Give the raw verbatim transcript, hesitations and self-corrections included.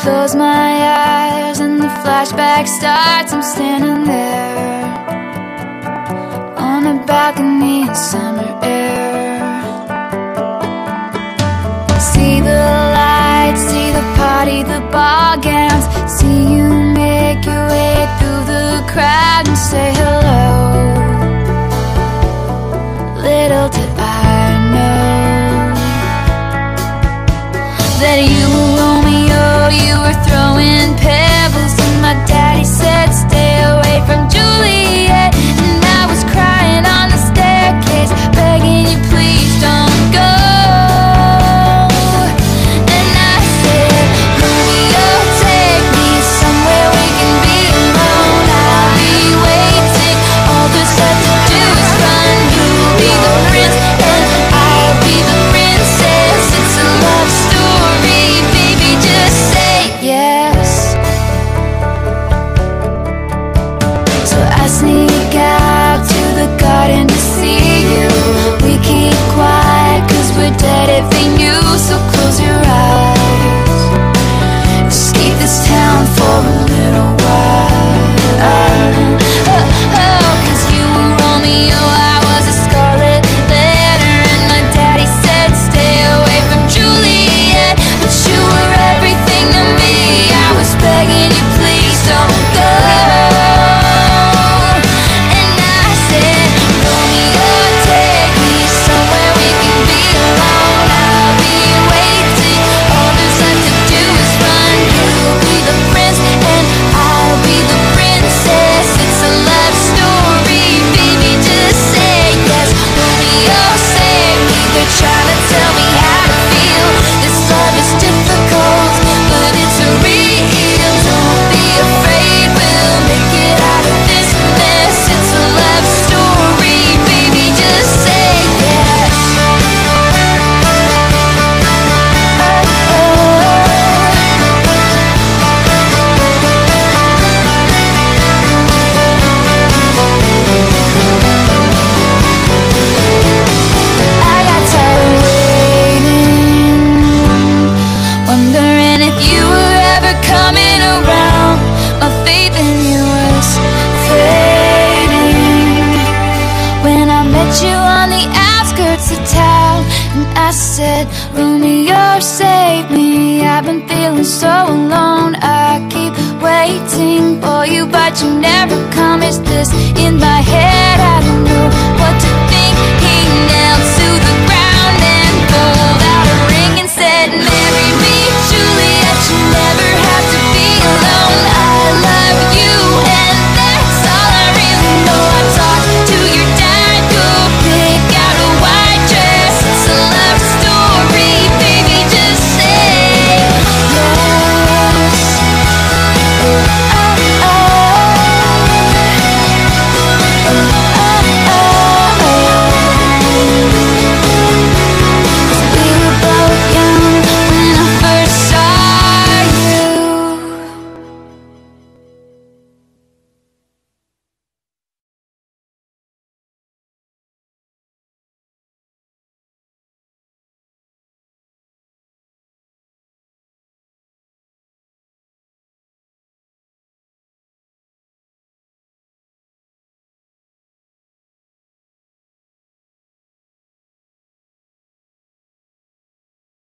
close my eyes and the flashback starts. I'm standing there on a balcony in summer air. See the lights, see the party, the ball gowns. See you make your way through the crowd and say hello. Little did I know that you were Romeo, you were throwing pebbles, and my daddy said stay away from Juliet. And I was crying on the staircase, begging you please don't go. And I said, Romeo, take me somewhere we can be alone. I'll be waiting, all there's left to do is run. You'll be the prince and I'll be the princess. It's a love story, baby, just say yes. So I sneak out to the garden to see you. We keep quiet cause we're dead if they knew. So close your eyes, escape this town for a little while. Oh, oh, cause you were Romeo, I was a scarlet letter, and my daddy said stay away from Juliet. But you were everything to me, I was begging you please don't go. And I said, Romeo, take me somewhere we can be alone. I'll be waiting, all there's left to do is run. You'll be the prince and I'll be the princess. It's a love story, baby, just say yes. Romeo, save me, they're trying to tell me how to feel. This love is difficult, but it's real. Don't be afraid, we'll make it out of this mess. It's a love story, baby, just say yes. I got tired of waiting, wondering if you were ever coming around. My faith in you was fading when I met you on the outskirts of town. And I said, Romeo, save me, I've been feeling so alone. I keep waiting for you, but you never come. Is this in my head? I don't know what to